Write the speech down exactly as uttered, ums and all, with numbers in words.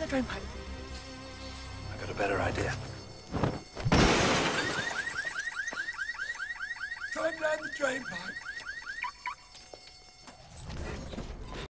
the drain pipe. I got a better idea. Climb down the drain pipe.